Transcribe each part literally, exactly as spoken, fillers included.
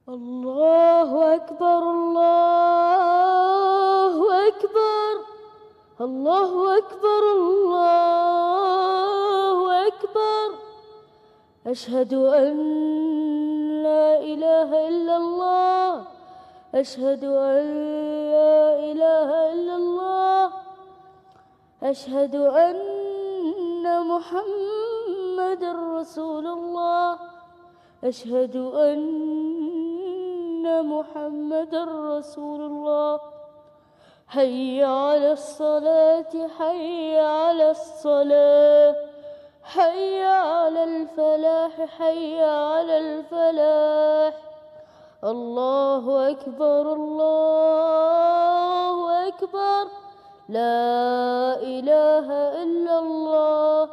الله أكبر الله أكبر الله أكبر الله أكبر أشهد أن لا إله إلا الله أشهد أن لا إله إلا الله أشهد أن محمد رسول الله أشهد أن محمد رسول الله حي على الصلاة حي على الصلاة حي على الفلاح حي على الفلاح الله أكبر الله أكبر لا إله إلا الله.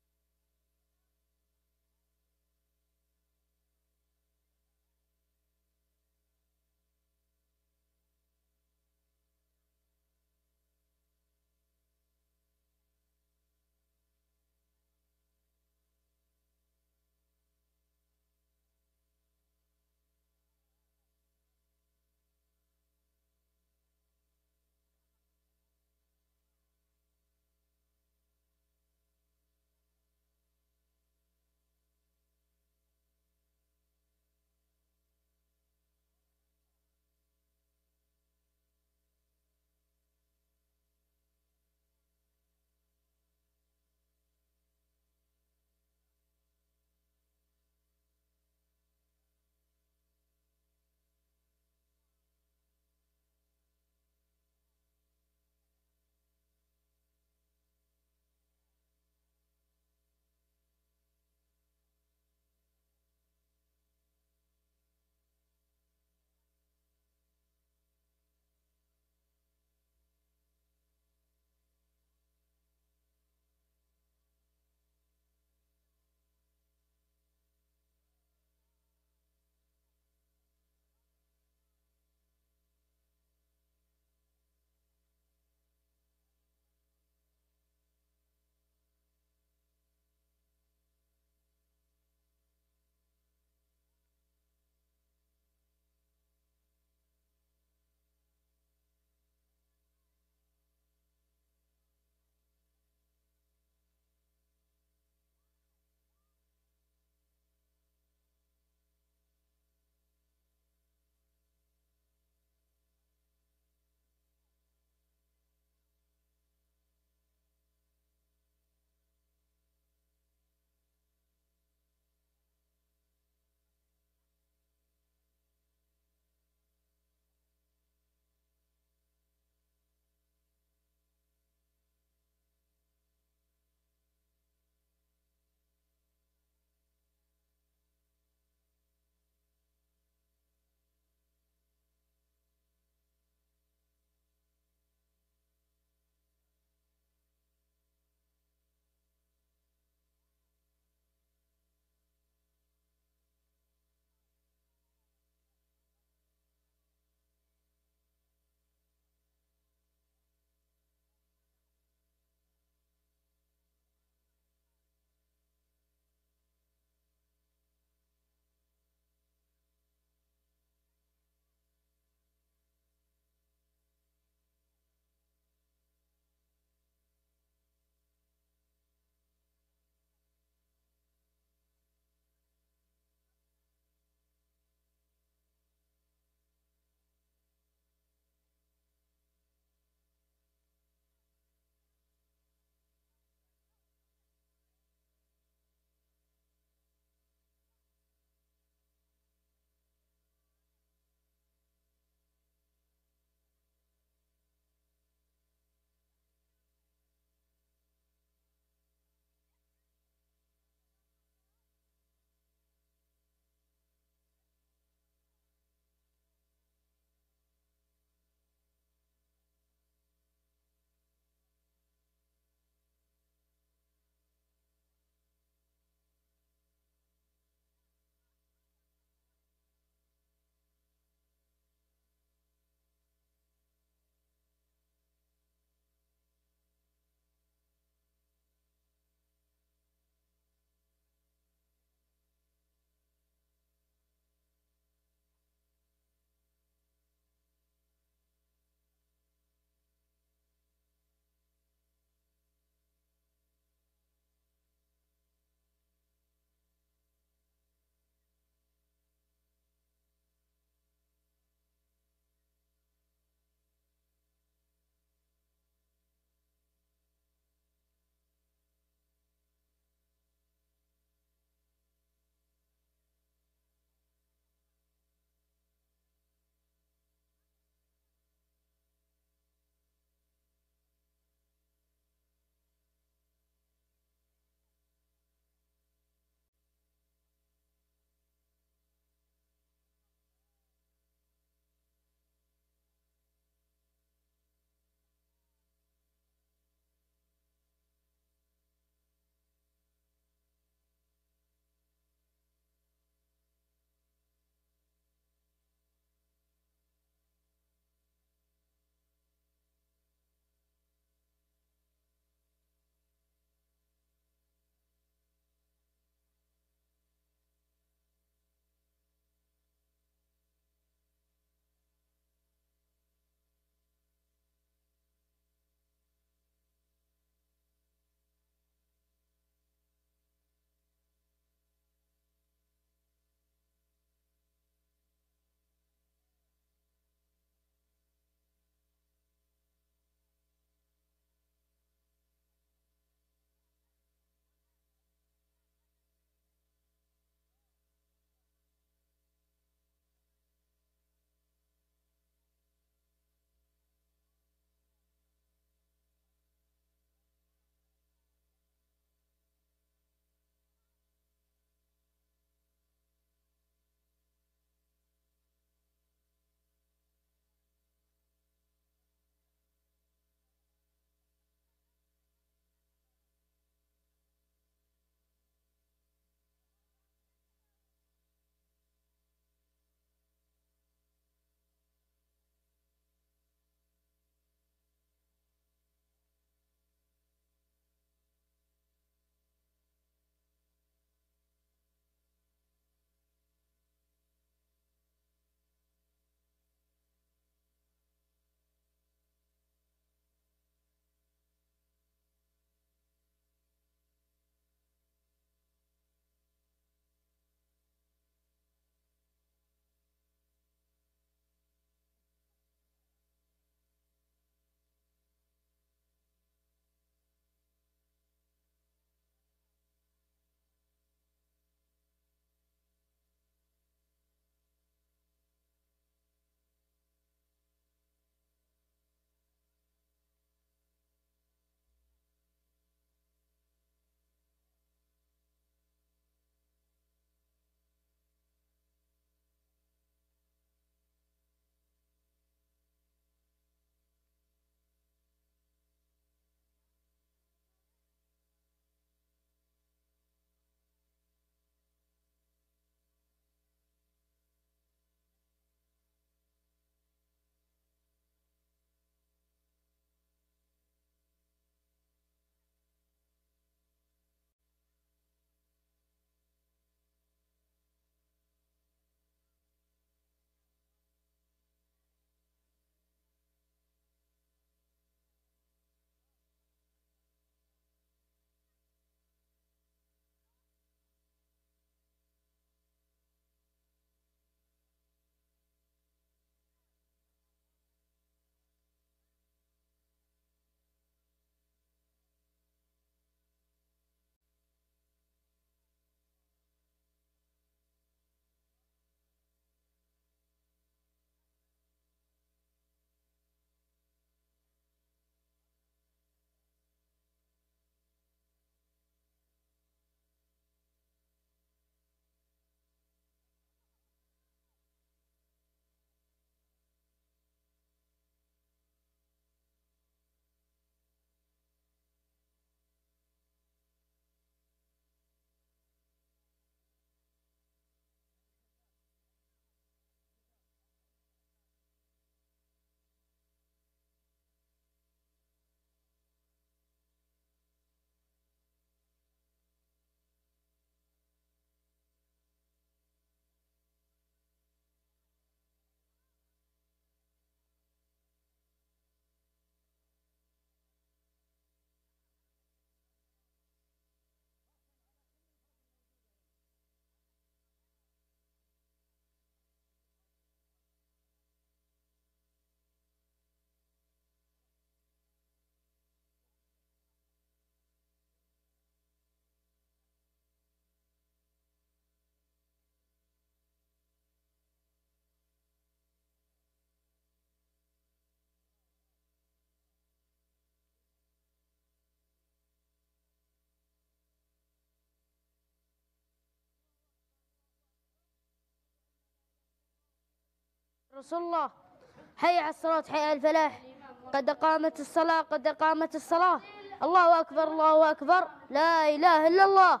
رسول الله. حي على الصلاة حي على الفلاح، قد قامت الصلاة قد قامت الصلاة. الله أكبر الله أكبر، لا إله إلا الله.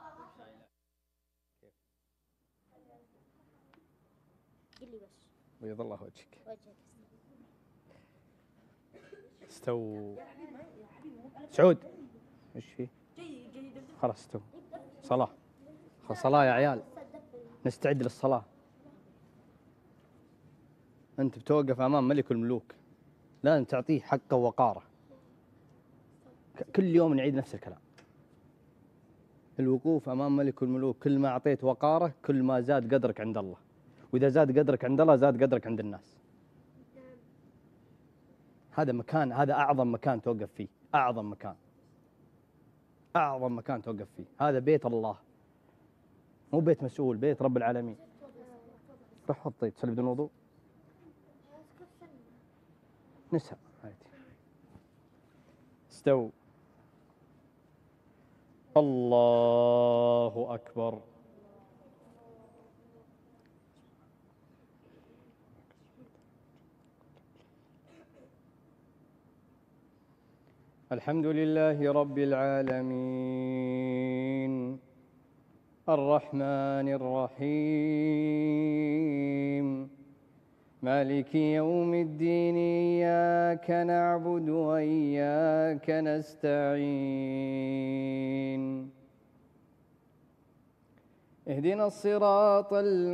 بيض الله وجهك. استو سعود، ايش فيه؟ خلاص استو. صلاة، صلاة يا عيال، نستعد للصلاة. أنت بتوقف أمام ملك الملوك، لازم تعطيه حقه ووقاره. كل يوم نعيد نفس الكلام. الوقوف أمام ملك الملوك، كل ما أعطيت وقاره كل ما زاد قدرك عند الله، وإذا زاد قدرك عند الله زاد قدرك عند الناس. هذا مكان، هذا أعظم مكان توقف فيه، أعظم مكان، أعظم مكان توقف فيه. هذا بيت الله، مو بيت مسؤول، بيت رب العالمين. روح حط طيب تصلي بدون وضوء. نسها هاتي. استو. الله أكبر. الحمد لله رب العالمين، الرحمن الرحيم، مالك يوم الدين، إياك نعبد وإياك نستعين، اهدنا الصراط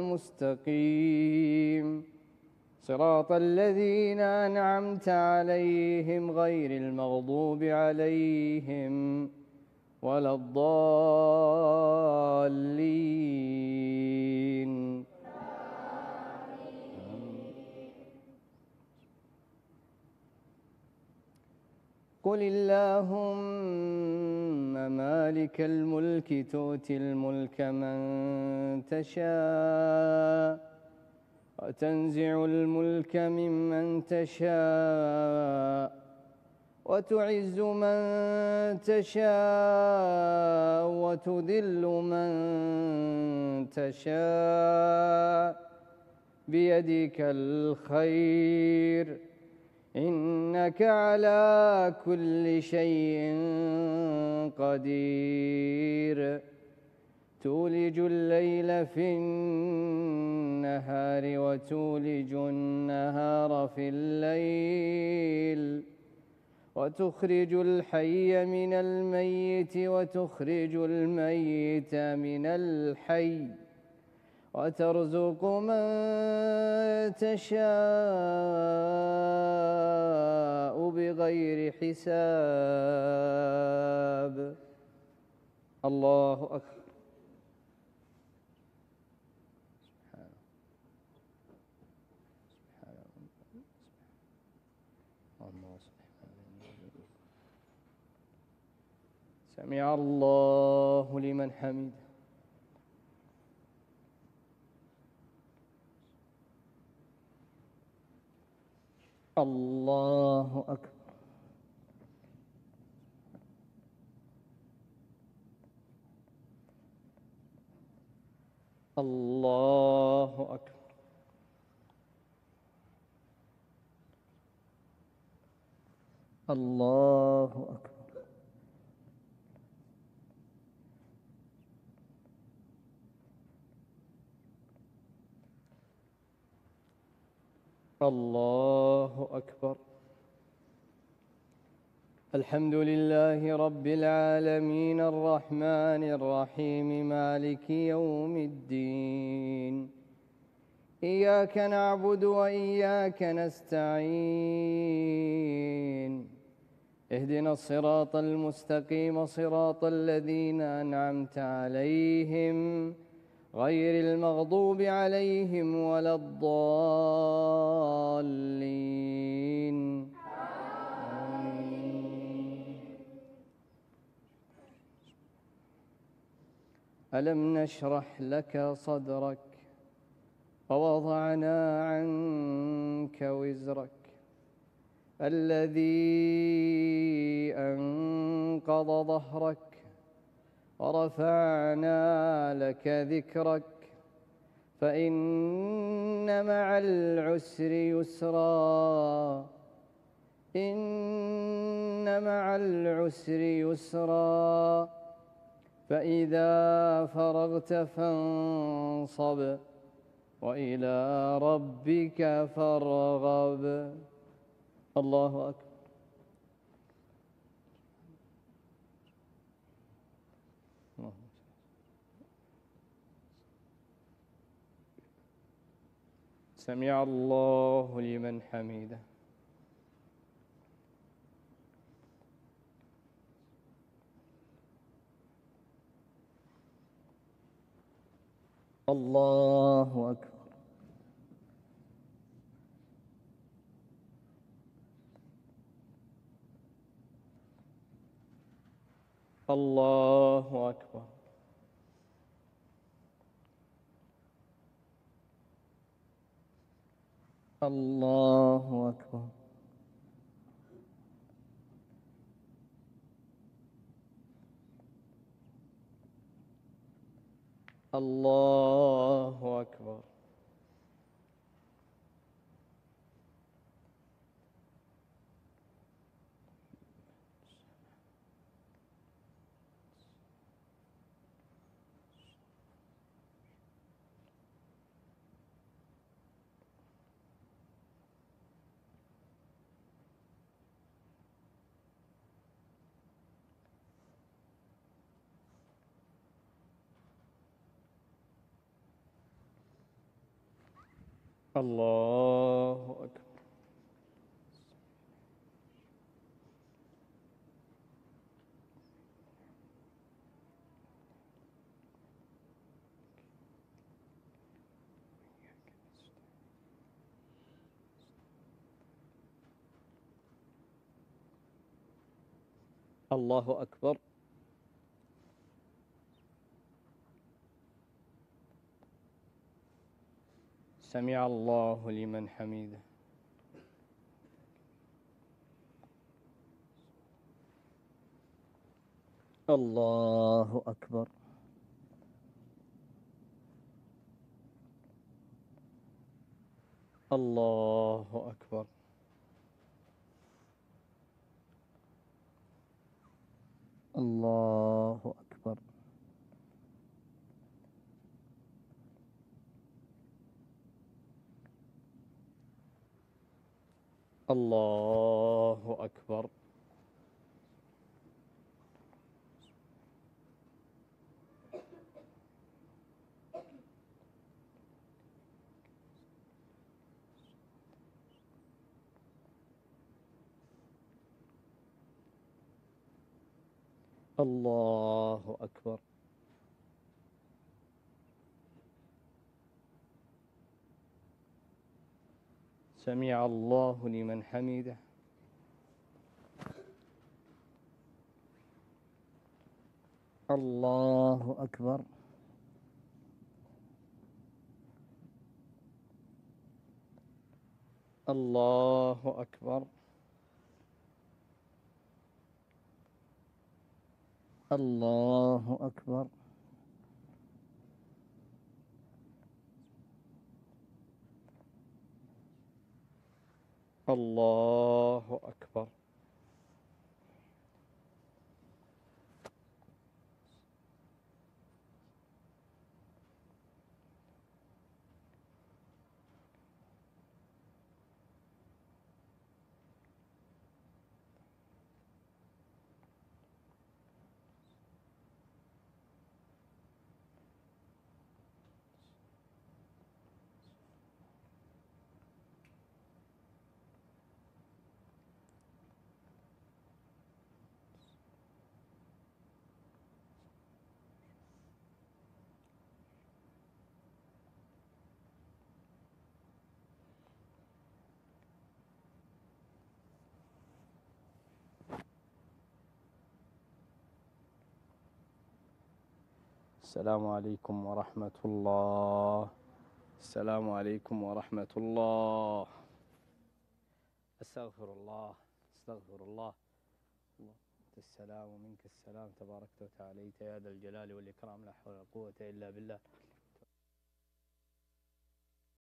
المستقيم، صراط الذين أنعمت عليهم غير المغضوب عليهم ولا الضالين. قل اللهم مالك الملك تؤتي الملك من تشاء وتنزع الملك ممن تشاء وتعز من تشاء وتذل من تشاء بيدك الخير، إنك على كل شيء قدير. تولج الليل في النهار وتولج النهار في الليل، وتخرج الحي من الميت وتخرج الميت من الحي، وترزق من تشاء بغير حساب. الله أكبر. سمع الله لمن حمده. الله أكبر. الله أكبر. الله أكبر. الله أكبر. الحمد لله رب العالمين، الرحمن الرحيم، مالك يوم الدين، إياك نعبد وإياك نستعين، اهدنا الصراط المستقيم، صراط الذين أنعمت عليهم غير المغضوب عليهم ولا الضالين. آمين. ألم نشرح لك صدرك ووضعنا عنك وزرك الذي أنقض ظهرك ورفعنا لك ذكرك، فإن مع العسر يسرا إن مع العسر يسرا فإذا فرغت فانصب وإلى ربك فارغب. الله أكبر. سمع الله لمن حمده. الله أكبر. الله أكبر. الله أكبر. الله أكبر. الله أكبر. الله أكبر. سمع الله لمن حمده. الله أكبر. الله أكبر. الله أكبر. الله أكبر. الله أكبر. سمع الله لمن حمده. الله أكبر. الله أكبر. الله أكبر. الله أكبر. السلام عليكم ورحمة الله. السلام عليكم ورحمة الله. أستغفر الله. أستغفر الله. الله أنت السلام ومنك السلام، تباركت وتعاليت يا ذا الجلال والإكرام، لا حول ولا قوة إلا بالله.